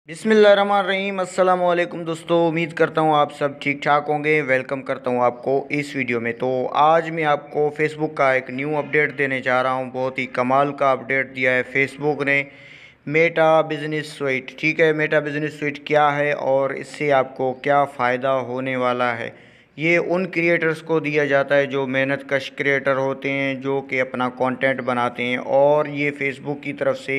बिस्मिल्लाहिर्रहमानिर्रहीम अस्सलाम वालेकुम दोस्तों। उम्मीद करता हूँ आप सब ठीक ठाक होंगे। वेलकम करता हूँ आपको इस वीडियो में। तो आज मैं आपको फेसबुक का एक न्यू अपडेट देने जा रहा हूँ। बहुत ही कमाल का अपडेट दिया है फेसबुक ने, मेटा बिज़नेस स्वीट। ठीक है, मेटा बिज़नेस स्वीट क्या है और इससे आपको क्या फ़ायदा होने वाला है, ये उन क्रिएटर्स को दिया जाता है जो मेहनत कश क्रिएटर होते हैं, जो कि अपना कंटेंट बनाते हैं। और ये फेसबुक की तरफ से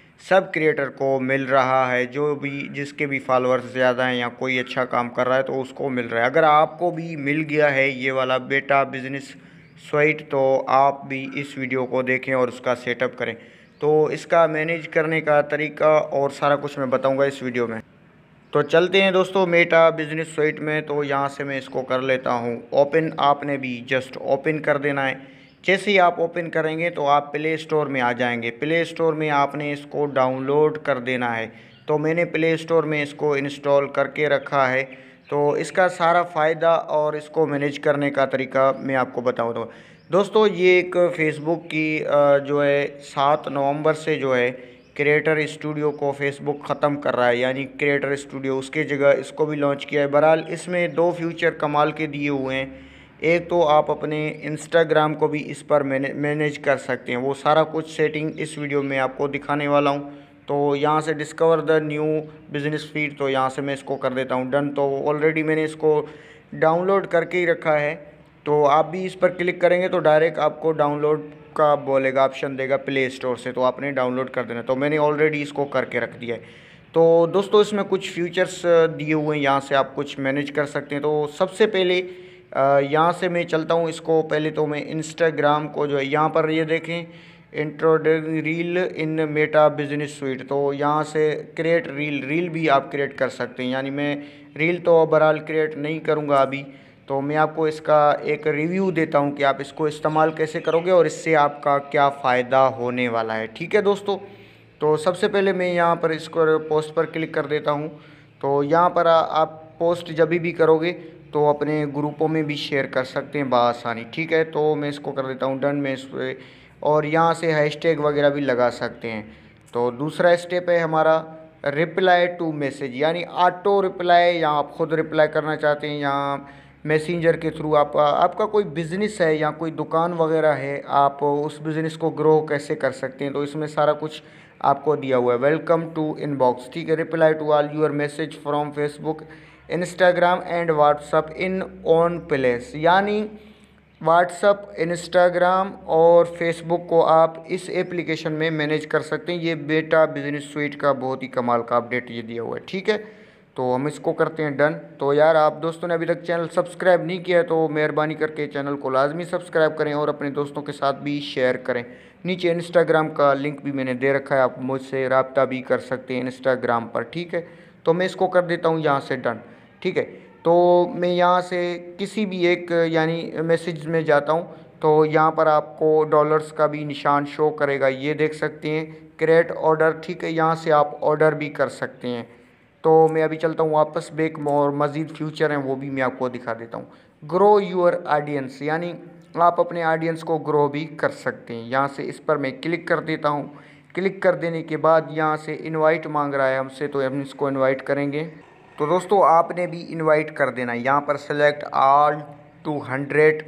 सब क्रिएटर को मिल रहा है, जो भी जिसके भी फॉलोअर्स ज़्यादा हैं या कोई अच्छा काम कर रहा है तो उसको मिल रहा है। अगर आपको भी मिल गया है ये वाला बेटा बिज़नेस स्वीट तो आप भी इस वीडियो को देखें और उसका सेटअप करें। तो इसका मैनेज करने का तरीका और सारा कुछ मैं बताऊंगा इस वीडियो में। तो चलते हैं दोस्तों मेटा बिज़नेस स्वीट में। तो यहाँ से मैं इसको कर लेता हूँ ओपन। आपने भी जस्ट ओपन कर देना है। जैसे ही आप ओपन करेंगे तो आप प्ले स्टोर में आ जाएंगे। प्ले स्टोर में आपने इसको डाउनलोड कर देना है। तो मैंने प्ले स्टोर में इसको इंस्टॉल करके रखा है। तो इसका सारा फ़ायदा और इसको मैनेज करने का तरीका मैं आपको बताऊँगा। दोस्तों ये एक फ़ेसबुक की जो है 7 नवंबर से जो है क्रिएटर स्टूडियो को फेसबुक ख़त्म कर रहा है, यानी क्रिएटर स्टूडियो उसके जगह इसको भी लॉन्च किया है। बहरहाल इसमें दो फ्यूचर कमाल के दिए हुए हैं। एक तो आप अपने इंस्टाग्राम को भी इस पर मैनेज कर सकते हैं। वो सारा कुछ सेटिंग इस वीडियो में आपको दिखाने वाला हूँ। तो यहाँ से discover the new business feed, तो यहाँ से मैं इसको कर देता हूँ डन। तो ऑलरेडी मैंने इसको डाउनलोड करके ही रखा है। तो आप भी इस पर क्लिक करेंगे तो डायरेक्ट आपको डाउनलोड का बोलेगा, ऑप्शन देगा प्ले स्टोर से, तो आपने डाउनलोड कर देना। तो मैंने ऑलरेडी इसको करके रख दिया है। तो दोस्तों इसमें कुछ फीचर्स दिए हुए हैं, यहाँ से आप कुछ मैनेज कर सकते हैं। तो सबसे पहले यहाँ से मैं चलता हूँ इसको। पहले तो मैं इंस्टाग्राम को जो है यहाँ पर ये देखें introduction reel in Meta business suite. तो यहाँ से क्रिएट रील भी आप क्रिएट कर सकते हैं। यानी मैं रील तो बहरहाल क्रिएट नहीं करूँगा अभी। तो मैं आपको इसका एक रिव्यू देता हूँ कि आप इसको इस्तेमाल कैसे करोगे और इससे आपका क्या फ़ायदा होने वाला है। ठीक है दोस्तों, तो सबसे पहले मैं यहाँ पर इसको पोस्ट पर क्लिक कर देता हूँ। तो यहाँ पर आप पोस्ट जब भी करोगे तो अपने ग्रुपों में भी शेयर कर सकते हैं बआसानी। ठीक है, तो मैं इसको कर देता हूँ डन में इस पर। और यहाँ से हैशटैग वगैरह भी लगा सकते हैं। तो दूसरा स्टेप है हमारा रिप्लाई टू मैसेज, यानी ऑटो रिप्लाई। या आप खुद रिप्लाई करना चाहते हैं, यहाँ मैसेंजर के थ्रू आपका कोई बिज़नेस है या कोई दुकान वगैरह है, आप उस बिज़नेस को ग्रो कैसे कर सकते हैं। तो इसमें सारा कुछ आपको दिया हुआ है। वेलकम टू इनबॉक्स, ठीक है, reply to all your message from Facebook, Instagram and WhatsApp in one place. यानी व्हाट्सअप, इंस्टाग्राम और फेसबुक को आप इस एप्लीकेशन में मैनेज कर सकते हैं। ये बेटा बिजनेस स्वीट का बहुत ही कमाल का अपडेट ये दिया हुआ है। ठीक है, तो हम इसको करते हैं डन। तो यार आप दोस्तों ने अभी तक चैनल सब्सक्राइब नहीं किया है तो मेहरबानी करके चैनल को लाजमी सब्सक्राइब करें और अपने दोस्तों के साथ भी शेयर करें। नीचे इंस्टाग्राम का लिंक भी मैंने दे रखा है, आप मुझसे रब्ता भी कर सकते हैं इंस्टाग्राम पर। ठीक है, तो मैं इसको कर देता हूँ यहाँ से डन। ठीक है, तो मैं यहाँ से किसी भी एक यानी मैसेज में जाता हूँ तो यहाँ पर आपको डॉलर्स का भी निशान शो करेगा, ये देख सकते हैं क्रिएट ऑर्डर। ठीक है, यहाँ से आप ऑर्डर भी कर सकते हैं। तो मैं अभी चलता हूँ वापस बैक में और मज़ीद फ्यूचर हैं वो भी मैं आपको दिखा देता हूँ। ग्रो यूर ऑडियंस, यानी आप अपने ऑडियंस को ग्रो भी कर सकते हैं। यहाँ से इस पर मैं क्लिक कर देता हूँ। क्लिक कर देने के बाद यहाँ से इनवाइट मांग रहा है हमसे, तो हम इसको इनवाइट करेंगे। तो दोस्तों आपने भी इनवाइट कर देना। यहाँ पर सेलेक्ट ऑल 200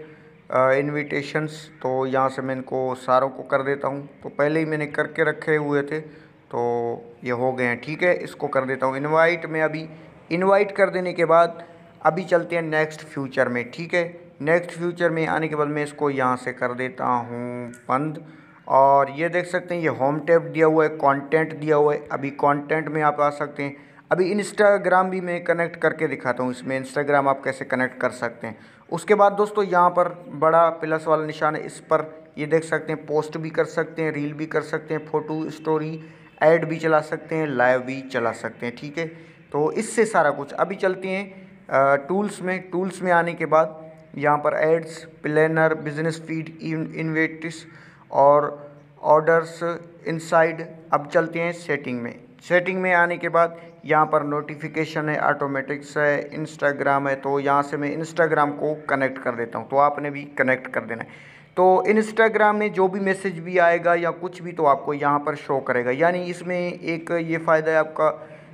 इनविटेशंस। तो यहाँ से मैं इनको सारों को कर देता हूँ। तो पहले ही मैंने करके रखे हुए थे तो ये हो गए हैं। ठीक है, इसको कर देता हूँ इनवाइट में। अभी इनवाइट कर देने के बाद अभी चलते हैं नेक्स्ट फ्यूचर में। ठीक है, नेक्स्ट फ्यूचर में आने के बाद मैं इसको यहाँ से कर देता हूँ बंद। और ये देख सकते हैं ये होम टैब दिया हुआ है, कंटेंट दिया हुआ है। अभी कंटेंट में आप आ सकते हैं। अभी इंस्टाग्राम भी मैं कनेक्ट करके दिखाता हूँ। इसमें इंस्टाग्राम आप कैसे कनेक्ट कर सकते हैं। उसके बाद दोस्तों यहाँ पर बड़ा प्लस वाला निशान है, इस पर ये देख सकते हैं पोस्ट भी कर सकते हैं, रील भी कर सकते हैं, फ़ोटो स्टोरी ऐड भी चला सकते हैं, लाइव भी चला सकते हैं। ठीक है, तो इससे सारा कुछ। अभी चलते हैं टूल्स में। टूल्स में आने के बाद यहाँ पर एड्स, प्लानर, बिजनेस फीड, इन्वेटिस और ऑर्डर्स इनसाइड। अब चलते हैं सेटिंग में। सेटिंग में आने के बाद यहाँ पर नोटिफिकेशन है, ऑटोमेटिक्स है, इंस्टाग्राम है। तो यहाँ से मैं इंस्टाग्राम को कनेक्ट कर देता हूँ। तो आपने भी कनेक्ट कर देना है। तो इंस्टाग्राम में जो भी मैसेज भी आएगा या कुछ भी तो आपको यहाँ पर शो करेगा। यानी इसमें एक ये फ़ायदा है आपका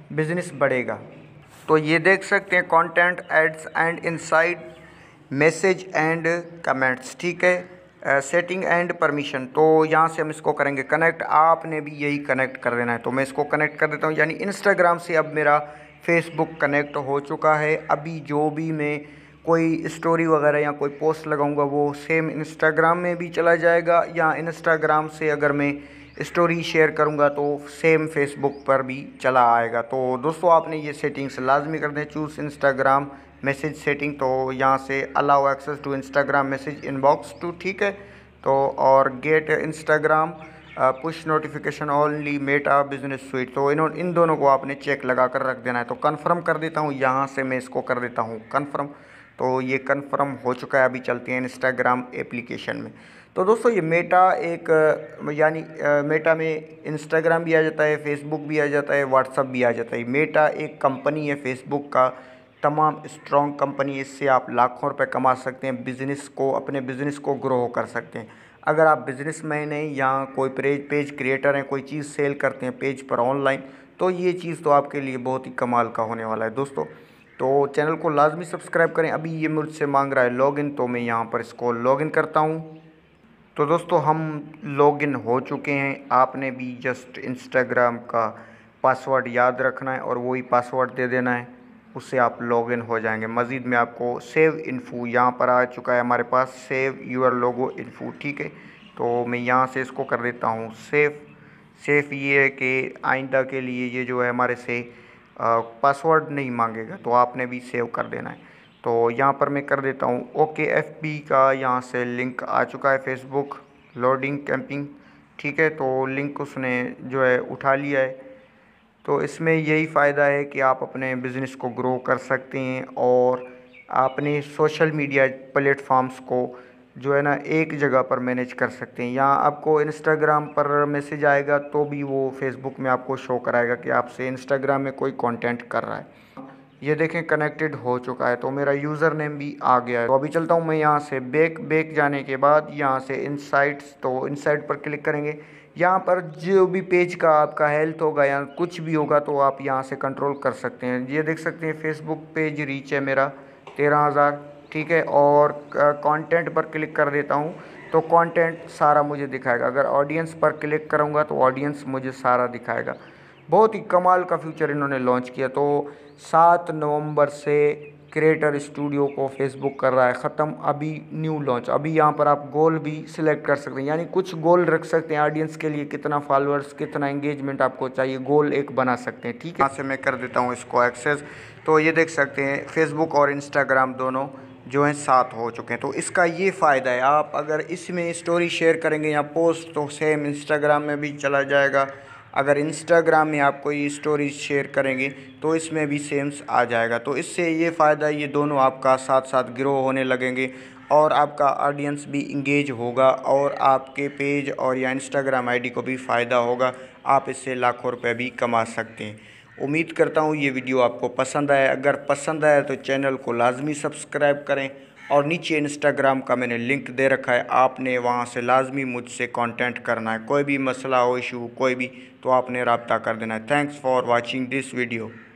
बिज़नेस बढ़ेगा। तो ये देख सकते हैं content ads and insights message and comments, ठीक है। सेटिंग एंड परमिशन, तो यहाँ से हम इसको करेंगे कनेक्ट। आपने भी यही कनेक्ट कर देना है, तो मैं इसको कनेक्ट कर देता हूँ। यानी इंस्टाग्राम से अब मेरा फेसबुक कनेक्ट हो चुका है। अभी जो भी मैं कोई स्टोरी वगैरह या कोई पोस्ट लगाऊंगा वो सेम इंस्टाग्राम में भी चला जाएगा, या इंस्टाग्राम से अगर मैं स्टोरी शेयर करूंगा तो सेम फेसबुक पर भी चला आएगा। तो दोस्तों आपने ये सेटिंग्स लाजमी कर दें। चूज़ इंस्टाग्राम मैसेज सेटिंग, तो यहाँ से allow access to Instagram message inbox too, ठीक है। तो और get Instagram push notification only Meta business suite, तो इन दोनों को आपने चेक लगा कर रख देना है। तो कन्फर्म कर देता हूँ, यहाँ से मैं इसको कर देता हूँ कन्फर्म। तो ये कन्फर्म हो चुका है। अभी चलते हैं इंस्टाग्राम एप्लीकेशन में। तो दोस्तों ये मेटा एक यानी मेटा में इंस्टाग्राम भी आ जाता है, फेसबुक भी आ जाता है, व्हाट्सअप भी आ जाता है। मेटा एक कंपनी है फेसबुक का तमाम स्ट्रॉन्ग कंपनी। इससे आप लाखों रुपए कमा सकते हैं, बिज़नेस को अपने बिज़नेस को ग्रो कर सकते हैं। अगर आप बिज़नेसमैन हैं या कोई पेज क्रिएटर हैं, कोई चीज़ सेल करते हैं पेज पर ऑनलाइन, तो ये चीज़ तो आपके लिए बहुत ही कमाल का होने वाला है दोस्तों। तो चैनल को लाजमी सब्सक्राइब करें। अभी ये मुझसे मांग रहा है लॉगिन, तो मैं यहाँ पर इसको लॉगिन करता हूँ। तो दोस्तों हम लॉगिन हो चुके हैं। आपने भी जस्ट इंस्टाग्राम का पासवर्ड याद रखना है और वही पासवर्ड दे देना है, उससे आप लॉगिन हो जाएंगे। मज़ीद में आपको सेव इन्फो यहाँ पर आ चुका है हमारे पास, सेव यूर लोगो इन्फो, ठीक है। तो मैं यहाँ से इसको कर देता हूँ सेव ये है कि आइंदा के लिए ये जो है हमारे से पासवर्ड नहीं मांगेगा, तो आपने भी सेव कर देना है। तो यहाँ पर मैं कर देता हूँ OKFB का, यहाँ से लिंक आ चुका है फेसबुक लोडिंग कैंपिंग, ठीक है। तो लिंक उसने जो है उठा लिया है। तो इसमें यही फ़ायदा है कि आप अपने बिज़नेस को ग्रो कर सकते हैं और अपने सोशल मीडिया प्लेटफॉर्म्स को जो है ना एक जगह पर मैनेज कर सकते हैं। यहाँ आपको इंस्टाग्राम पर मैसेज आएगा तो भी वो फेसबुक में आपको शो कराएगा कि आपसे इंस्टाग्राम में कोई कंटेंट कर रहा है। ये देखें कनेक्टेड हो चुका है, तो मेरा यूज़र नेम भी आ गया है। तो अभी चलता हूँ मैं यहाँ से बैक जाने के बाद यहाँ से इनसाइट्स, तो इनसाइट पर क्लिक करेंगे। यहाँ पर जो भी पेज का आपका हेल्थ होगा या कुछ भी होगा तो आप यहाँ से कंट्रोल कर सकते हैं। ये देख सकते हैं फेसबुक पेज रीच है मेरा 13,000, ठीक है। और कंटेंट पर क्लिक कर देता हूँ तो कंटेंट सारा मुझे दिखाएगा। अगर ऑडियंस पर क्लिक करूँगा तो ऑडियंस मुझे सारा दिखाएगा। बहुत ही कमाल का फीचर इन्होंने लॉन्च किया। तो 7 नवंबर से क्रिएटर स्टूडियो को फेसबुक कर रहा है ख़त्म। अभी न्यू लॉन्च, अभी यहाँ पर आप गोल भी सिलेक्ट कर सकते हैं, यानी कुछ गोल रख सकते हैं ऑडियंस के लिए, कितना फॉलोअर्स कितना एंगेजमेंट आपको चाहिए, गोल एक बना सकते हैं, ठीक है। यहाँ से मैं कर देता हूँ इसको एक्सेस। तो ये देख सकते हैं फेसबुक और इंस्टाग्राम दोनों जो हैं साथ हो चुके हैं। तो इसका ये फ़ायदा है, आप अगर इसमें स्टोरी शेयर करेंगे या पोस्ट तो सेम इंस्टाग्राम में भी चला जाएगा। अगर इंस्टाग्राम में आप कोई स्टोरी शेयर करेंगे तो इसमें भी सेम्स आ जाएगा। तो इससे ये फ़ायदा, ये दोनों आपका साथ साथ ग्रो होने लगेंगे और आपका ऑडियंस भी इंगेज होगा और आपके पेज और या इंस्टाग्राम आईडी को भी फ़ायदा होगा। आप इससे लाखों रुपए भी कमा सकते हैं। उम्मीद करता हूँ ये वीडियो आपको पसंद आया। अगर पसंद आया तो चैनल को लाजमी सब्सक्राइब करें और नीचे इंस्टाग्राम का मैंने लिंक दे रखा है, आपने वहाँ से लाजमी मुझसे कांटेक्ट करना है। कोई भी मसला हो, इशू कोई भी, तो आपने रब्ता कर देना है। Thanks for watching this video.